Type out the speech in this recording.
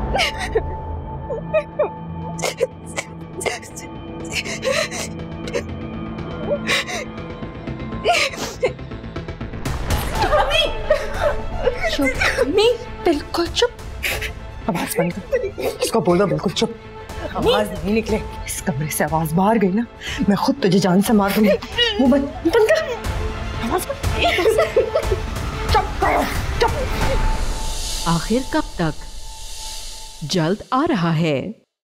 बिल्कुल चुप। आवाज बंद कर। इसको बोलो बिल्कुल चुप। आवाज नहीं निकले। इस कमरे से आवाज बाहर गई ना, मैं खुद तुझे जान से मार दूंगी। मुंह बंद कर। आवाज चुप करो, चुप। आखिर कब तक? जल्द आ रहा है।